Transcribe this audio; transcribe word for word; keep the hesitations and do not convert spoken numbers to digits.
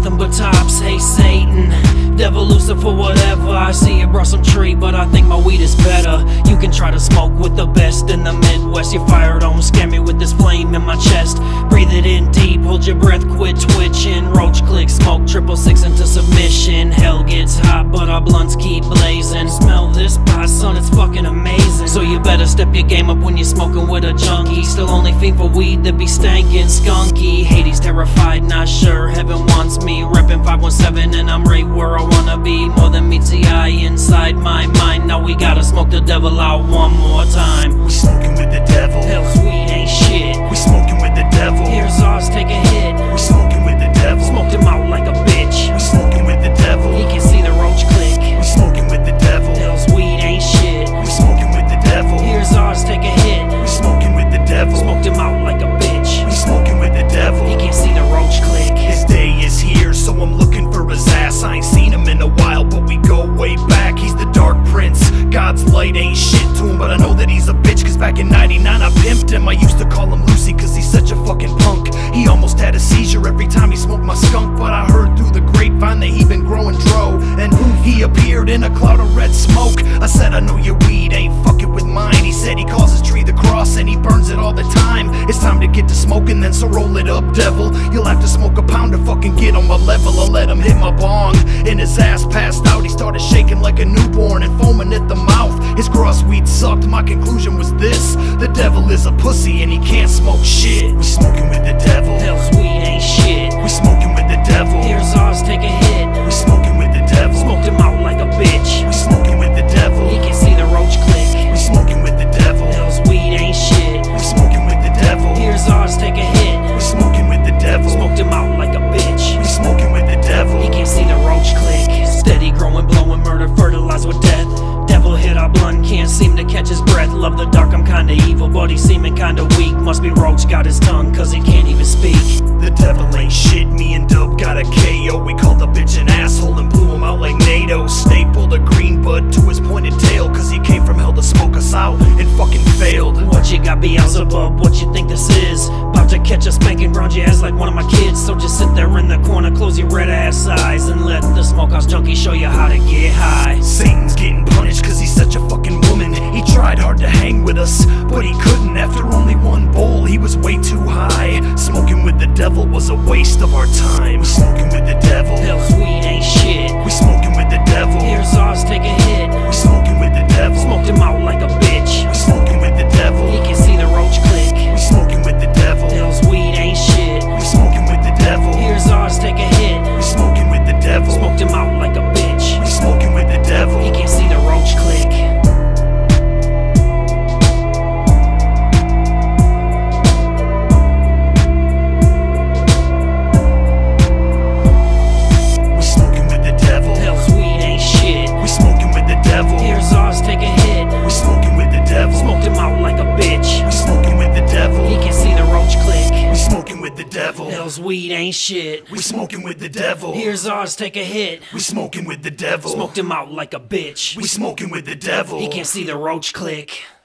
nothing but tops. Hey Satan, devil, Lucifer, whatever. I see you brought some tree, but I think my weed is better. You can try to smoke with the best in the Midwest. Your fire don't scare me with this flame in my chest. Breathe it in deep, hold your breath, quit twitching. Roach click, smoke triple six into submission. Hell gets hot, but our blunts keep blazing. Smell this pot, son, it's fucking amazing. So you better step your game up when you're smoking with a junkie. Still only fiend for weed that be stankin' skunky. Hades terrified, not sure heaven wants me. Reppin' five one seven and I'm right where I wanna be. More than meets the eye inside my mind. Now we gotta smoke the devil out one more time. We smoking with the devil. Hell's weed ain't shit. We smoking with the devil. Here's ours, take a hit. We smoking with the devil. Smoked him out like a bitch. We smoking with the devil. He can see the roach click. We smoking with the devil. Hell's weed ain't shit. We smoking with the devil. Here's ours, take a hit. We smoking with the devil. Smoked him out like a bitch. We smoking with the devil. He can't see the roach click. His day is here, so I'm looking for his ass. I ain't seen him in a while, but we go way back. He's the Dark Prince. God's light ain't shit to him, but I know that he's a bitch, cause back in ninety-nine I pimped him. I used to call him Lucy, cause he's such a fucking punk. He almost had a seizure every time he smoked my skunk, but I heard through the grapevine that he been growing dro. And he appeared in a cloud of red smoke. I said, I know your weed ain't fucking with mine. He said he calls his tree the cross and he burns it all the time. It's time to get to smoking then, so roll it up, devil. You'll have to smoke a pound to fucking get on my level. I let him hit my bong and his ass passed out. He started shaking like a newborn and foaming at the mouth. His grass weed sucked. My conclusion was this: the devil is a pussy and he can't smoke shit. We smoking with the devil. Hell's weed ain't shit. We smoking with the devil. Here's ours, take a hit. We smoking with the devil. Smoked him out like a bitch. We smoking with the devil. He can see the roach click. We smoking with the devil. Hell's weed ain't shit. We smoking with the devil. Here's ours, take a hit. We smoking with the devil. Smoked him out like a bitch. We smoking with the devil. He can't see the roach click. Steady growing, blowing, murder, fertilized with death. Devil hit our blunt, can't seem to catch his breath. Love the dark, I'm kinda evil, but he's seeming kinda weak. Must be Roach got his tongue, cause he can't even speak. The devil ain't shit, me and Dub got a K O. We called the bitch an asshole and blew him out like NATO. Stapled a green bud to his pointed tail, cause he came from hell to smoke us out and fucking failed. What you got, Beelzebub? What you think this is? About to catch a spanking, ground your ass like one of my kids. So just sit there in the corner, close your red ass eyes, and let the Smokehouse junkie show you how to get high. Satan's getting punished cause he's such a fucking woman. He tried hard to hang with us, but he couldn't. After only one bowl, he was way too high. Smoking with the devil was a waste of our time. Smoking with the devil. Hell's weed ain't shit. We smoking with the devil. Here's ours, take a hit. We smoking with the devil. Smoked him out like a bitch. We smoking with the devil. He can see the roach click. We smoking with the devil. Hell's weed ain't shit. We smoking with the devil. Here's ours, take a hit. We smoking with the devil. Smoked him out like a bitch. We smoking with the devil. He can't see the roach click. We smoking with the devil. Hell's weed ain't shit. We smoking with the devil. Here's ours, take a hit. We smoking with the devil. Smoked him out like a bitch. We smoking with the devil. He can see the roach click. We smoking with the devil. Hell's weed ain't shit. We smoking with the devil. Here's ours, take a hit. We smoking with the devil. Smoked him out like a bitch. We smoking with the devil. He can't see the roach click.